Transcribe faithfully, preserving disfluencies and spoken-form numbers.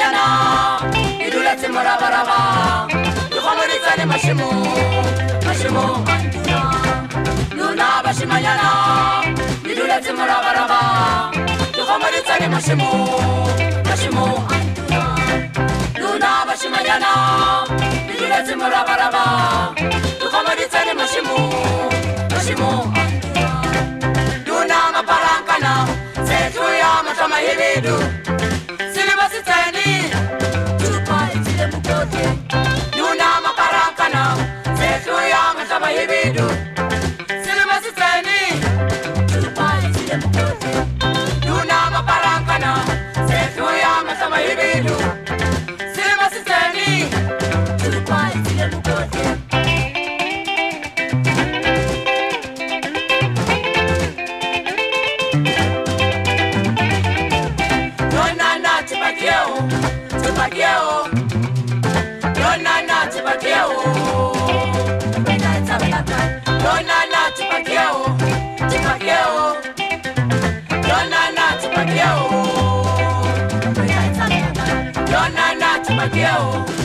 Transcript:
bashimanyana iduletse morabaraba dukomeritsa ni mashimo mashimo Luna bashimanyana iduletse morabaraba dukomeritsa ni mashimo mashimo Luna bashimanyana iduletse morabaraba dukomeritsa ni mashimo mashimo Luna maparankana setu ya matama hibidu Silibasitani tupa itile mukote Luna maparankana setu ya matama hibidu Silibasitani tupa itile mukote Luna maparankana setu ya matama hibidu Silibasitani tupa itile mukote Tupakeo, Donana Tupakeo, Donana Tupakeo, Tupakeo, Donana Tupakeo, Donana Tupakeo.